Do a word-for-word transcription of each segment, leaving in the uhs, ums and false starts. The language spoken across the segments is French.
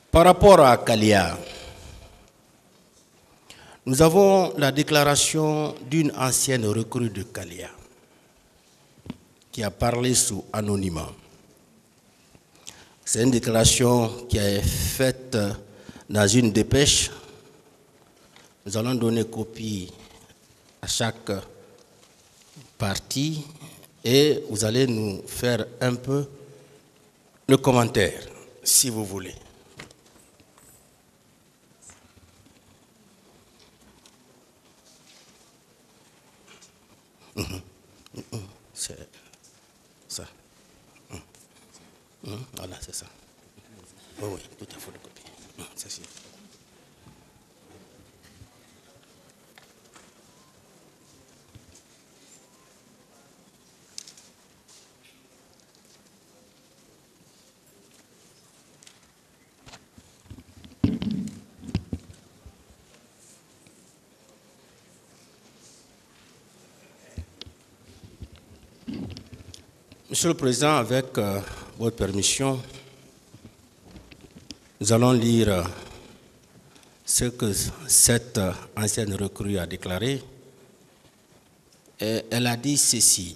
Par rapport à Kalia, nous avons la déclaration d'une ancienne recrue de Kalia qui a parlé sous anonymat. C'est une déclaration qui est faite dans une dépêche. Nous allons donner copie à chaque partie et vous allez nous faire un peu le commentaire, si vous voulez. Mmh. Mmh. C'est ça. Mmh. Mmh. Voilà, c'est ça. Oui, oui, tout à fait de copie. Mmh. C'est sûr. Monsieur le Président, avec euh, votre permission, nous allons lire euh, ce que cette euh, ancienne recrue a déclaré. Et elle a dit ceci.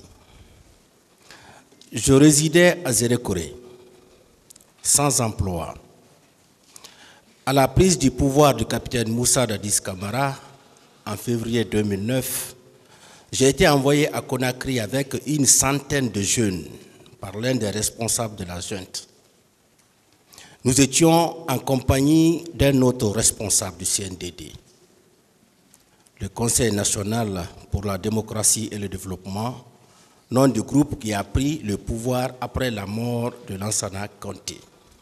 Je résidais à Zérékoré, sans emploi. À la prise du pouvoir du capitaine Moussa Dadis Camara, en février deux mille neuf, j'ai été envoyé à Conakry avec une centaine de jeunes par l'un des responsables de la junte. Nous étions en compagnie d'un autre responsable du C N D D, le Conseil national pour la démocratie et le développement, nom du groupe qui a pris le pouvoir après la mort de Lansana Conté,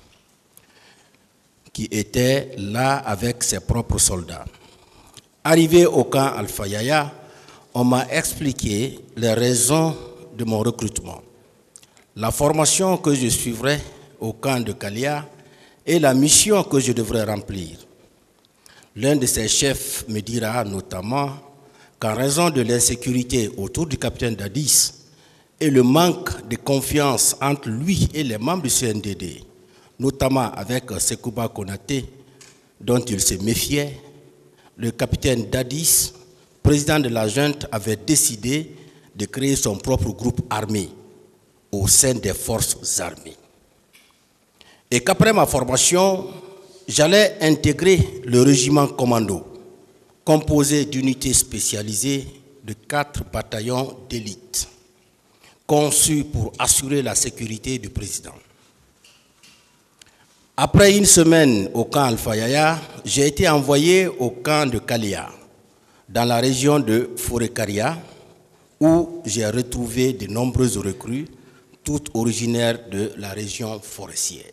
qui était là avec ses propres soldats. Arrivé au camp Alpha Yaya, on m'a expliqué les raisons de mon recrutement, la formation que je suivrai au camp de Kalia et la mission que je devrais remplir. L'un de ses chefs me dira notamment qu'en raison de l'insécurité autour du capitaine Dadis et le manque de confiance entre lui et les membres du C N D D, notamment avec Sekouba Konaté, dont il se méfiait, le capitaine Dadis, président de la junte, avait décidé de créer son propre groupe armé au sein des forces armées. Et qu'après ma formation, j'allais intégrer le régiment commando, composé d'unités spécialisées de quatre bataillons d'élite, conçus pour assurer la sécurité du président. Après une semaine au camp Alpha Yaya, j'ai été envoyé au camp de Kalia, dans la région de Forêt-Karia, où j'ai retrouvé de nombreuses recrues, toutes originaires de la région forestière.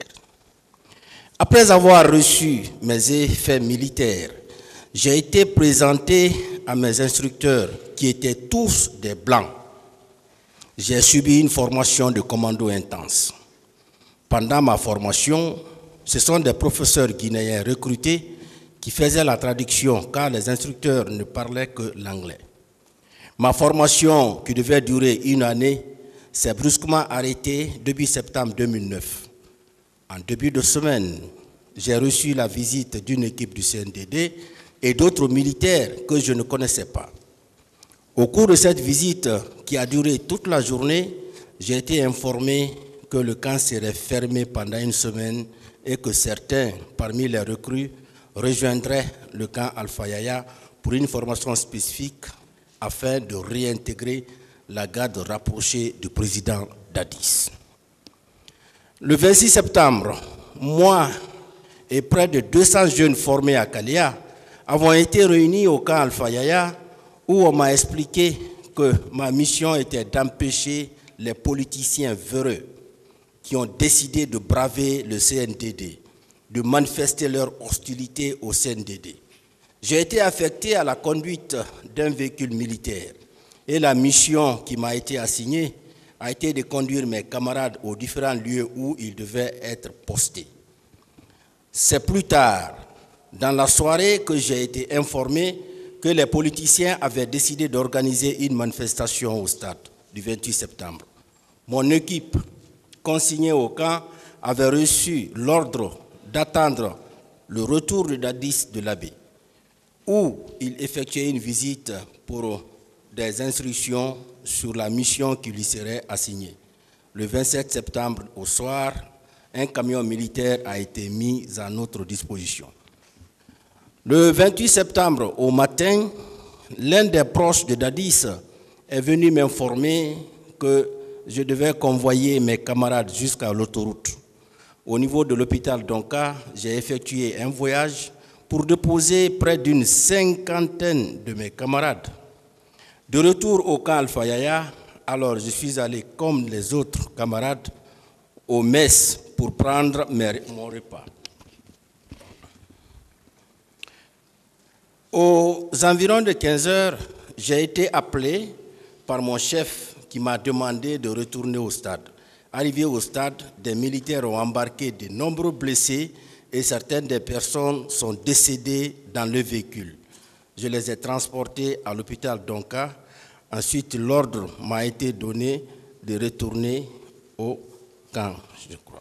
Après avoir reçu mes effets militaires, j'ai été présenté à mes instructeurs, qui étaient tous des Blancs. J'ai subi une formation de commando intense. Pendant ma formation, ce sont des professeurs guinéens recrutés qui faisaient la traduction, car les instructeurs ne parlaient que l'anglais. Ma formation, qui devait durer une année, s'est brusquement arrêtée début septembre deux mille neuf. En début de semaine, j'ai reçu la visite d'une équipe du C N D D et d'autres militaires que je ne connaissais pas. Au cours de cette visite, qui a duré toute la journée, j'ai été informé que le camp serait fermé pendant une semaine et que certains, parmi les recrues, rejoindraient le camp Alpha Yaya pour une formation spécifique afin de réintégrer la garde rapprochée du président Dadis. Le vingt-six septembre, moi et près de deux cents jeunes formés à Kalia avons été réunis au camp Alpha Yaya où on m'a expliqué que ma mission était d'empêcher les politiciens véreux qui ont décidé de braver le C N D D, de manifester leur hostilité au C N D D. J'ai été affecté à la conduite d'un véhicule militaire et la mission qui m'a été assignée a été de conduire mes camarades aux différents lieux où ils devaient être postés. C'est plus tard, dans la soirée, que j'ai été informé que les politiciens avaient décidé d'organiser une manifestation au stade du vingt-huit septembre. Mon équipe, consignée au camp, avait reçu l'ordre d'attendre le retour de Dadis de l'abbé, où il effectuait une visite pour des instructions sur la mission qui lui serait assignée. Le vingt-sept septembre au soir, un camion militaire a été mis à notre disposition. Le vingt-huit septembre au matin, l'un des proches de Dadis est venu m'informer que je devais convoyer mes camarades jusqu'à l'autoroute. Au niveau de l'hôpital Donka, j'ai effectué un voyage pour déposer près d'une cinquantaine de mes camarades. De retour au camp Alpha Yaya, alors je suis allé comme les autres camarades au mess pour prendre mes, mon repas. Aux environs de quinze heures, j'ai été appelé par mon chef qui m'a demandé de retourner au stade. Arrivé au stade, des militaires ont embarqué de nombreux blessés et certaines des personnes sont décédées dans le véhicule. Je les ai transportés à l'hôpital Donka. Ensuite, l'ordre m'a été donné de retourner au camp, je crois.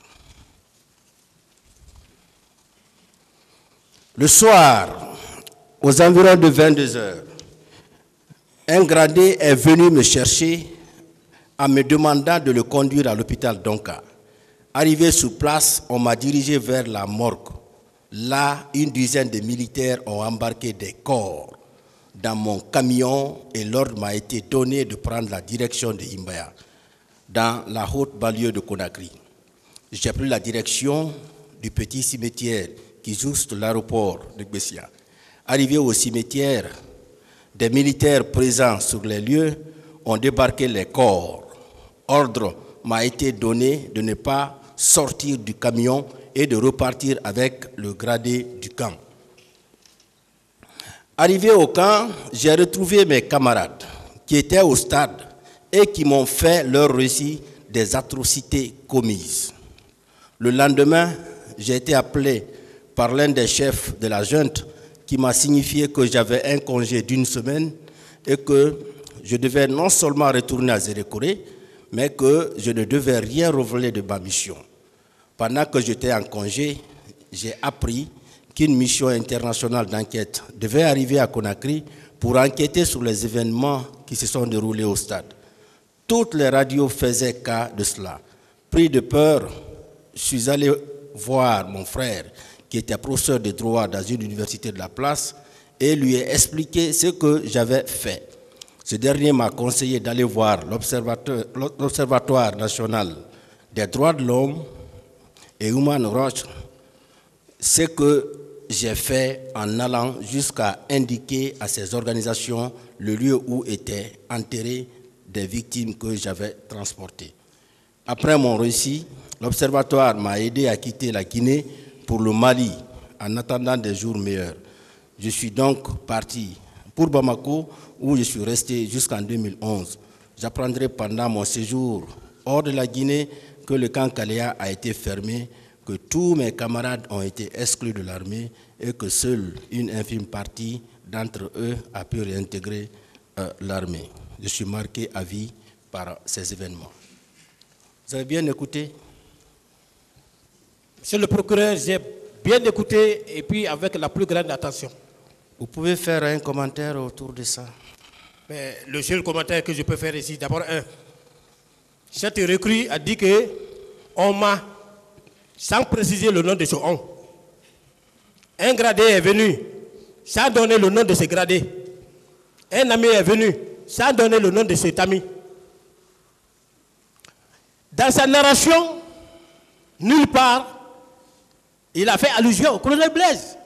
Le soir, aux environs de vingt-deux heures, un gradé est venu me chercher en me demandant de le conduire à l'hôpital Donka. Arrivé sur place, on m'a dirigé vers la morgue. Là, une dizaine de militaires ont embarqué des corps dans mon camion et l'ordre m'a été donné de prendre la direction de Imbaya, dans la haute banlieue de Conakry. J'ai pris la direction du petit cimetière qui jouxte l'aéroport de Gbessia. Arrivé au cimetière, des militaires présents sur les lieux ont débarqué les corps. Ordre m'a été donné de ne pas sortir du camion et de repartir avec le gradé du camp. Arrivé au camp, j'ai retrouvé mes camarades qui étaient au stade et qui m'ont fait leur récit des atrocités commises. Le lendemain, j'ai été appelé par l'un des chefs de la junte qui m'a signifié que j'avais un congé d'une semaine et que je devais non seulement retourner à Zérékoré, mais que je ne devais rien révéler de ma mission. Pendant que j'étais en congé, j'ai appris qu'une mission internationale d'enquête devait arriver à Conakry pour enquêter sur les événements qui se sont déroulés au stade. Toutes les radios faisaient cas de cela. Pris de peur, je suis allé voir mon frère, qui était professeur de droit dans une université de la place, et lui ai expliqué ce que j'avais fait. Ce dernier m'a conseillé d'aller voir l'Observatoire national des droits de l'homme et Human Rights, ce que j'ai fait en allant jusqu'à indiquer à ces organisations le lieu où étaient enterrées des victimes que j'avais transportées. Après mon récit, l'Observatoire m'a aidé à quitter la Guinée pour le Mali en attendant des jours meilleurs. Je suis donc parti pour Bamako où je suis resté jusqu'en deux mille onze. J'apprendrai pendant mon séjour hors de la Guinée que le camp Kalea a été fermé, que tous mes camarades ont été exclus de l'armée et que seule une infime partie d'entre eux a pu réintégrer euh, l'armée. Je suis marqué à vie par ces événements. Vous avez bien écouté? Monsieur le procureur, j'ai bien écouté et puis avec la plus grande attention. Vous pouvez faire un commentaire autour de ça? Mais le seul commentaire que je peux faire ici, d'abord un. Cette recrue a dit que on m'a, sans préciser le nom de ce on, un gradé est venu sans donner le nom de ce gradé. Un ami est venu sans donner le nom de cet ami. Dans sa narration, nulle part, il a fait allusion au colonel Blaise.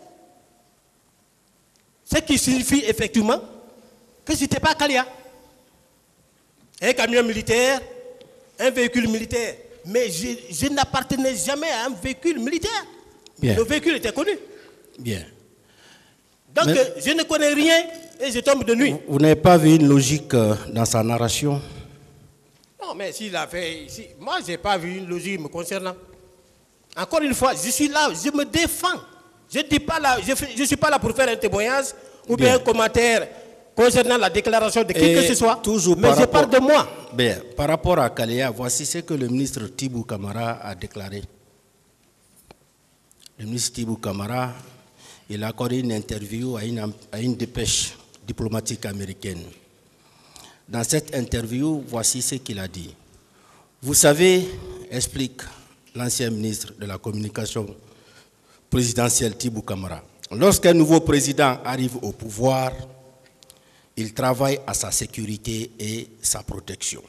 Ce qui signifie effectivement que ce n'était pas Kalea. Un camion militaire, un véhicule militaire. Mais je, je n'appartenais jamais à un véhicule militaire. Bien. Le véhicule était connu. Bien. Donc Mais je ne connais rien et je tombe de nuit. Vous, vous n'avez pas vu une logique dans sa narration? Non, mais s'il a fait... Si, moi, je n'ai pas vu une logique me concernant. Encore une fois, je suis là, je me défends. Je ne dis pas là, je ne suis pas là pour faire un témoignage ou bien, bien un commentaire concernant la déclaration de qui et que ce soit. Toujours mais je rapport, parle de moi. Bien, par rapport à Kalea, voici ce que le ministre Tibou Kamara a déclaré. le ministre Tibou Camara, il a accordé une interview à une, à une dépêche diplomatique américaine. Dans cette interview, voici ce qu'il a dit. Vous savez, explique l'ancien ministre de la communication présidentielle Tibou Camara, lorsqu'un nouveau président arrive au pouvoir, il travaille à sa sécurité et sa protection.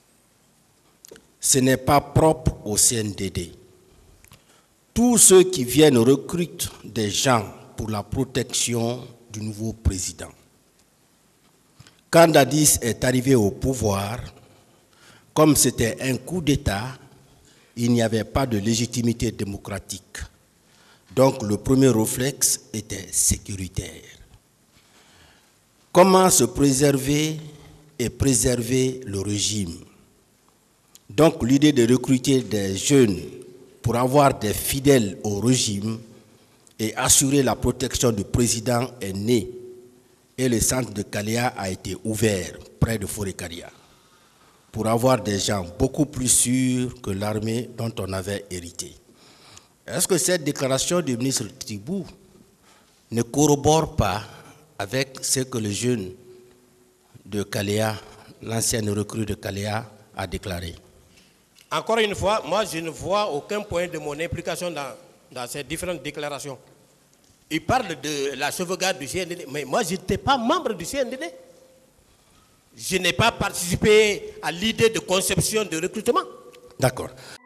Ce n'est pas propre au C N D D. Tous ceux qui viennent recrutent des gens pour la protection du nouveau président. Quand Dadis est arrivé au pouvoir, comme c'était un coup d'État, il n'y avait pas de légitimité démocratique. Donc le premier réflexe était sécuritaire. Comment se préserver et préserver le régime? Donc l'idée de recruter des jeunes pour avoir des fidèles au régime et assurer la protection du président est née. Et le centre de Kaléa a été ouvert près de Fourekaria pour avoir des gens beaucoup plus sûrs que l'armée dont on avait hérité. Est-ce que cette déclaration du ministre Tibou ne corrobore pas avec ce que le jeune de Kaléa, l'ancienne recrue de Kaléa, a déclaré? Encore une fois, moi je ne vois aucun point de mon implication dans, dans ces différentes déclarations. Il parle de la sauvegarde du C N D D, mais moi je n'étais pas membre du C N D D. Je n'ai pas participé à l'idée de conception de recrutement. D'accord.